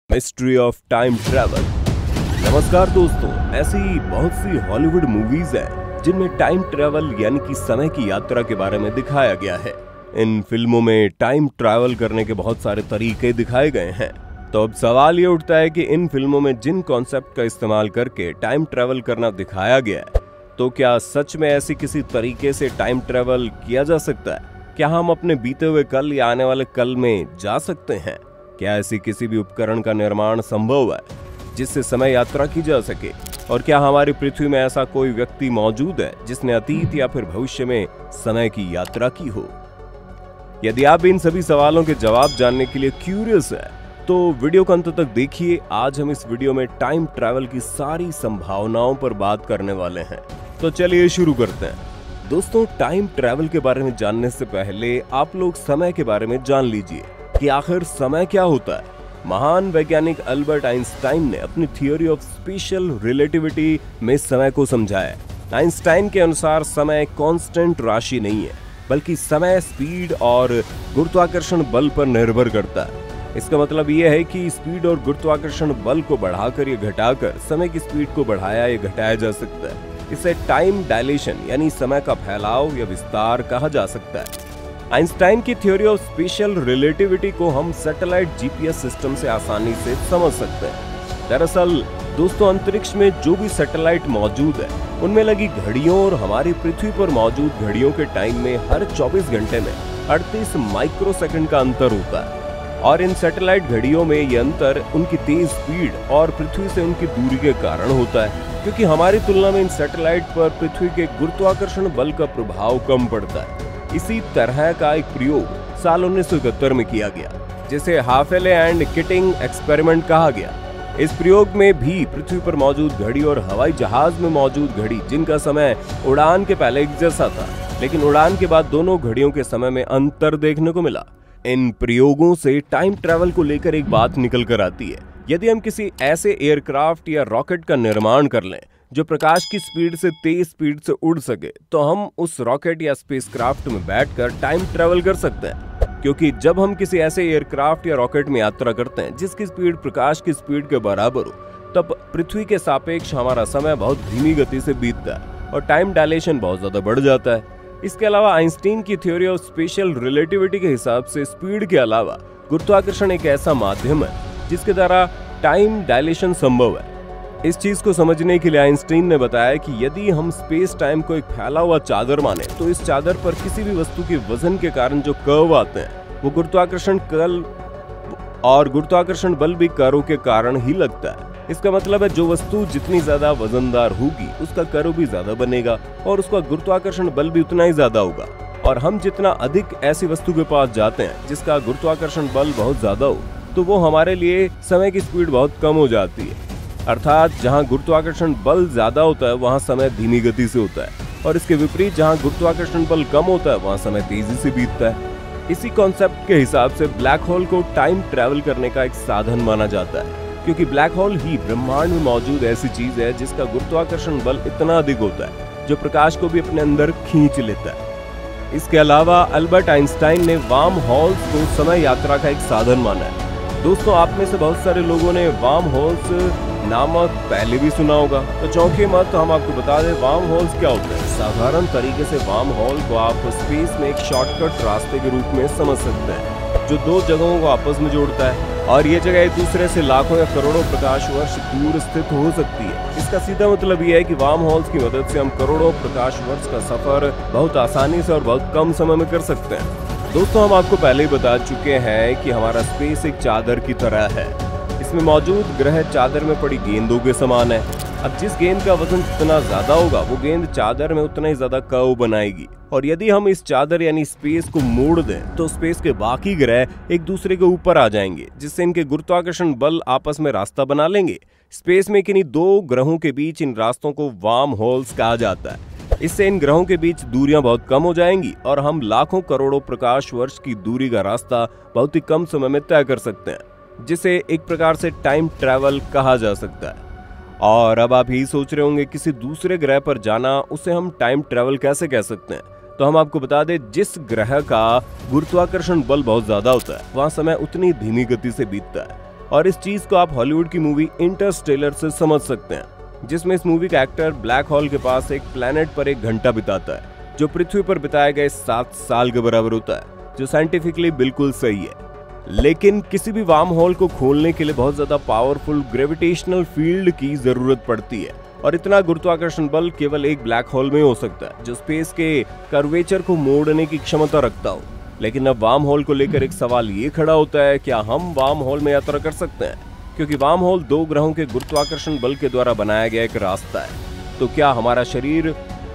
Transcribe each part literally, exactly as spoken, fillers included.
Mystery of time travel. नमस्कार दोस्तों, ऐसी बहुत सी हॉलीवुड मूवीज हैं जिनमें टाइम ट्रैवल यानी कि समय की यात्रा के बारे में दिखाया गया है। इन फिल्मों में टाइम ट्रैवल करने के बहुत सारे तरीके दिखाए गए हैं। तो अब सवाल ये उठता है कि इन फिल्मों में जिन कॉन्सेप्ट का इस्तेमाल करके टाइम ट्रैवल करना दिखाया गया है, तो क्या सच में ऐसी किसी तरीके से टाइम ट्रैवल किया जा सकता है? क्या हम अपने बीते हुए कल या आने वाले कल में जा सकते हैं? क्या ऐसी किसी भी उपकरण का निर्माण संभव है जिससे समय यात्रा की जा सके? और क्या हमारी पृथ्वी में ऐसा कोई व्यक्ति मौजूद है जिसने अतीत या फिर भविष्य में समय की यात्रा की हो? यदि आप इन सभी सवालों के जवाब जानने के लिए क्यूरियस है तो वीडियो को अंत तक देखिए। आज हम इस वीडियो में टाइम ट्रैवल की सारी संभावनाओं पर बात करने वाले हैं। तो चलिए शुरू करते हैं। दोस्तों, टाइम ट्रैवल के बारे में जानने से पहले आप लोग समय के बारे में जान लीजिए कि आखिर समय क्या होता है। महान वैज्ञानिक अल्बर्ट आइंस्टाइन ने अपनी थियोरी ऑफ स्पेशल रिलेटिविटी में समय को समझाया। आइंस्टाइन के अनुसार समय कांस्टेंट राशि नहीं है, बल्कि समय स्पीड और गुरुत्वाकर्षण बल पर निर्भर करता है। इसका मतलब यह है कि स्पीड और गुरुत्वाकर्षण बल को बढ़ाकर या घटाकर समय की स्पीड को बढ़ाया या घटाया जा सकता है। इसे टाइम डायलेशन यानी समय का फैलाव या विस्तार कहा जा सकता है। आइंस्टाइन की थ्योरी ऑफ स्पेशल रिलेटिविटी को हम सैटेलाइट जीपीएस सिस्टम से आसानी से समझ सकते हैं। दरअसल दोस्तों, अंतरिक्ष में जो भी सैटेलाइट मौजूद है उनमें लगी घड़ियों और हमारी पृथ्वी पर मौजूद घड़ियों के टाइम में हर चौबीस घंटे में अड़तीस माइक्रोसेकंड का अंतर होता है। और इन सैटेलाइट घड़ियों में ये अंतर उनकी तेज स्पीड और पृथ्वी से उनकी दूरी के कारण होता है, क्योंकि हमारी तुलना में इन सैटेलाइट पर पृथ्वी के गुरुत्वाकर्षण बल का प्रभाव कम पड़ता है। इसी तरह का एक प्रयोग साल उन्नीस सौ इकहत्तर में किया गया, जिसे हाफेले एंड किटिंग एक्सपेरिमेंट कहा गया। इस प्रयोग में भी पृथ्वी पर मौजूद घड़ी और हवाई जहाज में मौजूद घड़ी, जिनका समय उड़ान के पहले एक जैसा था, लेकिन उड़ान के बाद दोनों घड़ियों के समय में अंतर देखने को मिला। इन प्रयोगों से टाइम ट्रैवल को लेकर एक बात निकल कर आती है। यदि हम किसी ऐसे एयरक्राफ्ट या रॉकेट का निर्माण कर लें जो प्रकाश की स्पीड से तेज स्पीड से उड़ सके, तो हम उस रॉकेट या स्पेसक्राफ्ट में बैठकर टाइम ट्रैवल कर सकते हैं। क्योंकि जब हम किसी ऐसे एयरक्राफ्ट या रॉकेट में यात्रा करते हैं जिसकी स्पीड प्रकाश की स्पीड के बराबर हो, तब पृथ्वी के सापेक्ष हमारा समय बहुत धीमी गति से बीतता है और टाइम डायलेशन बहुत ज्यादा बढ़ जाता है। इसके अलावा आइंस्टीन की थ्योरी ऑफ स्पेशल रिलेटिविटी के हिसाब से स्पीड के अलावा गुरुत्वाकर्षण एक ऐसा माध्यम है जिसके द्वारा टाइम डायलेशन संभव है। इस चीज को समझने के लिए आइंस्टीन ने बताया कि यदि हम स्पेस टाइम को एक फैला हुआ चादर माने, तो इस चादर पर किसी भी वस्तु के वजन के कारण जो कर्व आते हैं वो गुरुत्वाकर्षण कल और गुरुत्वाकर्षण बल भी कर्व के कारण ही लगता है। इसका मतलब है जो वस्तु जितनी ज्यादा वजनदार होगी उसका कर्व भी ज्यादा बनेगा और उसका गुरुत्वाकर्षण बल भी उतना ही ज्यादा होगा। और हम जितना अधिक ऐसी वस्तु के पास जाते हैं जिसका गुरुत्वाकर्षण बल बहुत ज्यादा हो, तो वो हमारे लिए समय की स्पीड बहुत कम हो जाती है। अर्थात जहां गुरुत्वाकर्षण बल ज्यादा होता है वहां समय धीमी गति से होता है, और इसके विपरीत जहां गुरुत्वाकर्षण बल कम होता है वहां समय तेजी से बीतता है। इसी कॉन्सेप्ट के हिसाब से ब्लैक होल को टाइम ट्रैवल करने का एक साधन माना जाता है, क्योंकि ब्लैक होल ही ब्रह्मांड में मौजूद ऐसी चीज है जिसका गुरुत्वाकर्षण बल इतना अधिक होता है जो प्रकाश को भी अपने अंदर खींच लेता है। इसके अलावा अल्बर्ट आइंस्टाइन ने वार्म होल्स को समय यात्रा का एक साधन माना है। दोस्तों, आप में से बहुत सारे लोगों ने वार्म होल्स नामक पहले भी सुना होगा, तो चौंके मत, तो हम आपको बता दें वार्म होल्स क्या होते हैं। साधारण तरीके से वार्म होल को आप स्पेस में एक शॉर्टकट रास्ते के रूप में समझ सकते हैं जो दो जगहों को आपस में जोड़ता है, और ये जगह एक दूसरे से लाखों या करोड़ों प्रकाश वर्ष दूर स्थित हो सकती है। इसका सीधा मतलब यह है कि वार्म होल्स की मदद से हम करोड़ों प्रकाश वर्ष का सफर बहुत आसानी से और बहुत कम समय में कर सकते हैं। दोस्तों, हम आपको पहले ही बता चुके हैं कि हमारा स्पेस एक चादर की तरह है। इसमें मौजूद ग्रह चादर में पड़ी गेंदों के समान है। अब जिस गेंद का वजन जितना ज्यादा होगा वो गेंद चादर में उतना ही ज्यादा कर्व बनाएगी, और यदि हम इस चादर यानी स्पेस को मोड़ दें तो स्पेस के बाकी ग्रह एक दूसरे के ऊपर आ जाएंगे, जिससे इनके गुरुत्वाकर्षण बल आपस में रास्ता बना लेंगे। स्पेस में किन्हीं दो ग्रहों के बीच इन रास्तों को वार्म होल्स कहा जाता है। इससे इन ग्रहों के बीच दूरियां बहुत कम हो जाएंगी और हम लाखों करोड़ों प्रकाश वर्ष की दूरी का रास्ता बहुत ही कम समय में तय कर सकते हैं, जिसे एक प्रकार से टाइम ट्रैवल कहा जा सकता है। और अब आप यही सोच रहे होंगे किसी दूसरे ग्रह पर जाना, उसे हम टाइम ट्रैवल कैसे कह सकते हैं? तो हम आपको बता दें, जिस ग्रह का गुरुत्वाकर्षण बल बहुत ज्यादा होता है वहां समय उतनी धीमी गति से बीतता है, और इस चीज को आप हॉलीवुड की मूवी इंटरस्टेलर से समझ सकते हैं, जिसमें इस मूवी का एक्टर ब्लैक होल के पास एक प्लेनेट पर एक घंटा बिताता है जो पृथ्वी पर बिताए गए सात साल के बराबर होता है, जो साइंटिफिकली बिल्कुल सही है। लेकिन किसी भी वार्म होल को खोलने के लिए बहुत ज्यादा पावरफुल ग्रेविटेशनल फील्ड की जरूरत पड़ती है, और इतना गुरुत्वाकर्षण बल केवल एक ब्लैक होल में हो सकता है जो स्पेस के कर्वेचर को मोड़ने की क्षमता रखता हो। लेकिन अब वार्म होल को लेकर एक सवाल ये खड़ा होता है, क्या हम वार्म होल में यात्रा कर सकते हैं? क्योंकि वार्म होल दो ग्रहों के गुरुत्वाकर्षण बल के द्वारा बनाया गया एक रास्ता है। तो क्या हमारा शरीर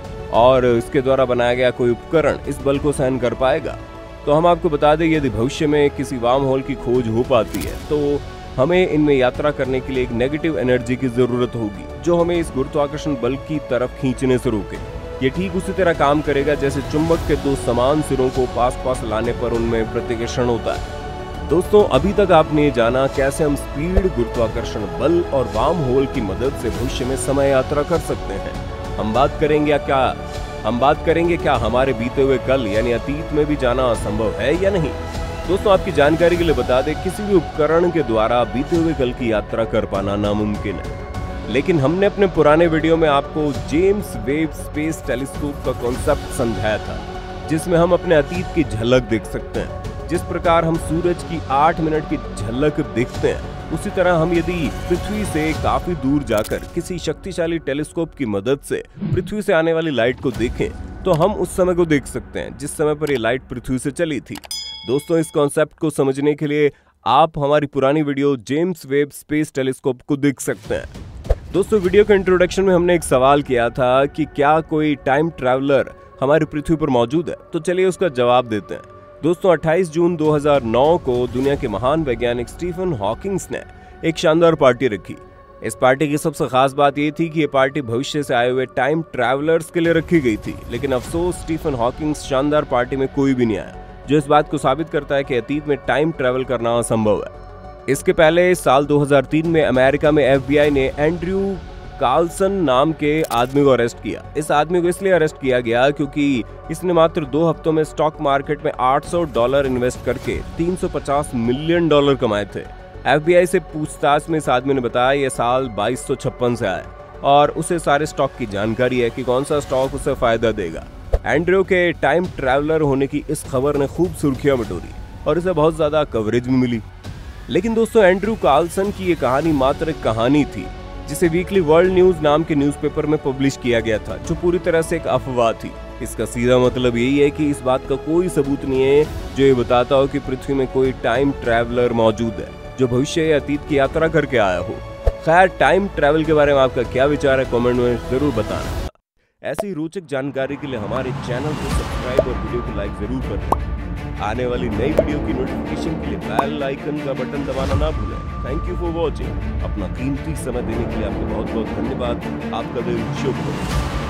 और इसके द्वारा बनाया गया कोई उपकरण इस बल को सहन कर पाएगा? तो हम आपको बता दें, यदि भविष्य में किसी वार्म होल की खोज हो पाती है तो हमें इनमें यात्रा करने के लिए एक नेगेटिव एनर्जी की जरूरत होगी जो हमें इस गुरुत्वाकर्षण बल की तरफ खींचने से रोके। ये ठीक उसी तरह काम करेगा जैसे चुंबक के दो समान सिरों को पास पास लाने पर उनमें प्रतिकर्षण होता है। दोस्तों, अभी तक आपने ये जाना कैसे हम स्पीड, गुरुत्वाकर्षण बल और वार्म होल की मदद से भविष्य में समय यात्रा कर सकते हैं। हम बात करेंगे क्या हम बात करेंगे क्या हमारे बीते हुए कल यानी अतीत में भी जाना असंभव है या नहीं। दोस्तों, आपकी जानकारी के लिए बता दें, किसी भी उपकरण के द्वारा बीते हुए कल की यात्रा कर पाना नामुमकिन है। लेकिन हमने अपने पुराने वीडियो में आपको जेम्स वेब स्पेस टेलीस्कोप का कॉन्सेप्ट समझाया था, जिसमें हम अपने अतीत की झलक देख सकते हैं। जिस प्रकार हम सूरज की आठ मिनट की झलक देखते हैं, उसी तरह हम यदि पृथ्वी से काफी दूर जाकर किसी शक्तिशाली टेलीस्कोप की मदद से पृथ्वी से आने वाली लाइट को देखें तो हम उस समय को देख सकते हैं जिस समय पर ये लाइट पृथ्वी से चली थी। दोस्तों, इस कॉन्सेप्ट को समझने के लिए आप हमारी पुरानी video James Webb space telescope को देख सकते हैं। दोस्तों, वीडियो के इंट्रोडक्शन में हमने एक सवाल किया था कि क्या कोई टाइम ट्रैवलर हमारी पृथ्वी पर मौजूद है, तो चलिए उसका जवाब देते हैं। दोस्तों, अट्ठाईस जून दो हज़ार नौ को दुनिया के महान वैज्ञानिक स्टीफन हॉकिंग्स ने एक शानदार पार्टी रखी। इस पार्टी की सबसे खास बात ये थी कि ये पार्टी भविष्य से आए हुए टाइम ट्रैवलर्स के लिए रखी गई थी। लेकिन अफसोस, स्टीफन हॉकिंग्स शानदार पार्टी में कोई भी नहीं आया, जो इस बात को साबित करता है कि अतीत में टाइम ट्रैवल करना असंभव है। इसके पहले साल दो हज़ार तीन में अमेरिका में एफ बी आई ने एंड्रयू कार्लसन नाम के आदमी को अरेस्ट किया। इस आदमी को इसलिए अरेस्ट किया गया क्योंकि इसने मात्र दो हफ्तों में स्टॉक मार्केट में आठ सौ डॉलर इन्वेस्ट करके तीन सौ पचास मिलियन डॉलर कमाए थे। एफ बी आई से पूछताछ में इस आदमी ने बताया यह साल बाईस सौ छप्पन से आया और उसे सारे स्टॉक की जानकारी है कि कौन सा स्टॉक उसे फायदा देगा। एंड्रयू के टाइम ट्रैवलर होने की इस खबर ने खूब सुर्खियां बटोरी और इसे बहुत ज्यादा कवरेज भी मिली। लेकिन दोस्तों, एंड्रयू कार्लसन की ये कहानी मात्र एक कहानी थी जिसे वीकली वर्ल्ड न्यूज नाम के न्यूज़पेपर में पब्लिश किया गया था, जो पूरी तरह से एक अफवाह थी। इसका सीधा मतलब यही है कि इस बात का कोई सबूत नहीं है जो ये बताता हो कि पृथ्वी में कोई टाइम ट्रैवलर मौजूद है जो भविष्य या अतीत की यात्रा करके आया हो। खैर, टाइम ट्रैवल के बारे में आपका क्या विचार है, कमेंट में जरूर बताना। ऐसी रोचक जानकारी के लिए हमारे चैनल को सब्सक्राइब और वीडियो को लाइक जरूर करें। आने वाली नई वीडियो की नोटिफिकेशन के लिए बेल आइकन का बटन दबाना ना भूलें। Thank you for watching. अपना कीमती समय देने के लिए आपको बहुत बहुत धन्यवाद। आपका दिन शुभ हो।